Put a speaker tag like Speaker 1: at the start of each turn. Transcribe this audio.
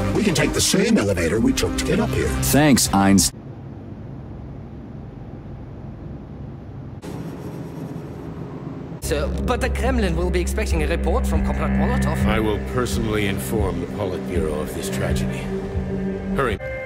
Speaker 1: We can take the same elevator we took to get up here.
Speaker 2: Thanks, Einstein.
Speaker 3: Sir, but the Kremlin will be expecting a report from Comrade Molotov.
Speaker 4: I will personally inform the Politburo of this tragedy. Hurry.